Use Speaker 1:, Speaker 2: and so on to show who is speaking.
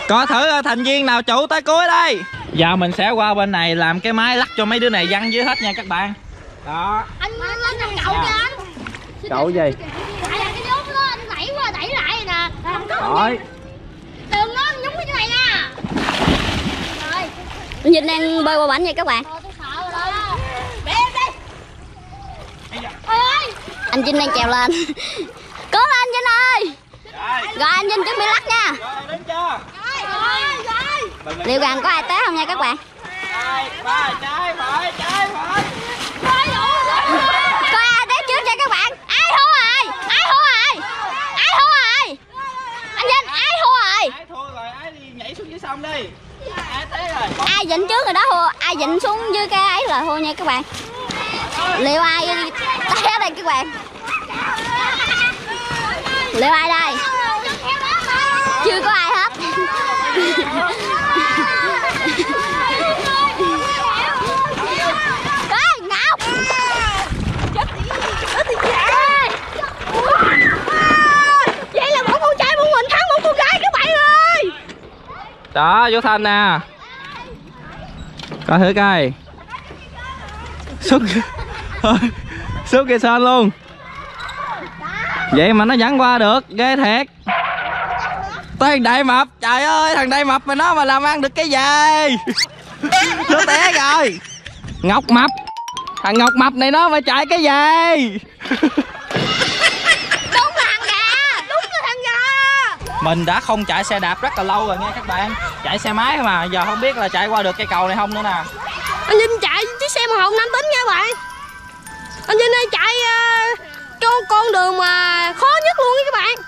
Speaker 1: Có thử thành viên nào trụ tới cuối đây. Giờ mình sẽ qua bên này làm cái máy lắc cho mấy đứa này văng dưới hết nha các bạn. Đó.
Speaker 2: Anh lên làm cậu kìa anh.
Speaker 1: Cậu gì?
Speaker 2: Tại cái nhúng đó anh đẩy qua đẩy lại nè.
Speaker 1: Rồi.
Speaker 2: Đừng nó nhúng cái này nha. Rồi.
Speaker 3: Anh Vinh đang bơi qua bển nha các bạn.
Speaker 2: Tôi sợ rồi đó. Bé đi. Ơi.
Speaker 3: Anh Vinh đang trèo lên. Cố lên anh Vinh ơi. Rồi anh Vinh chuẩn bị lắc nha.
Speaker 1: Rồi đến chưa?
Speaker 2: Rồi.
Speaker 3: Liệu rằng có ai té không nha các bạn?
Speaker 1: Trái phải.
Speaker 3: Có ai té trước cho các bạn? Ai thua rồi? Ai thua rồi? Ai thua rồi? Anh Vinh, ai thua rồi?
Speaker 1: Ai thua rồi, ai đi nhảy xuống dưới sông đi. Ai té rồi.
Speaker 3: Ai dịnh trước rồi đó thua, ai dịnh xuống dưới cái ấy là thua nha các bạn. Liệu ai té đây các bạn? Liệu ai đây? Chưa có ai hết. Ê, Ngọc! Vậy là một con trai một mình thắng một con gái các bạn ơi.
Speaker 1: Đó, vô Thanh nè. Coi thử coi. Xuất kìa sơn luôn. Vậy mà nó vẫn qua được, ghê thiệt. Thằng Đại Mập, trời ơi, thằng Đại Mập mà nó mà làm ăn được cái gì. Nó té rồi. Ngọc Mập. Thằng Ngọc Mập này nó mà chạy cái gì.
Speaker 2: Đúng là thằng gà. Đúng là thằng gà.
Speaker 1: Mình đã không chạy xe đạp rất là lâu rồi nha các bạn. Chạy xe máy mà, giờ không biết là chạy qua được cây cầu này không nữa nè.
Speaker 2: Anh Vinh chạy chiếc xe màu hồng nam tính nha các bạn. Anh Vinh ơi chạy con đường mà khó nhất luôn á các bạn.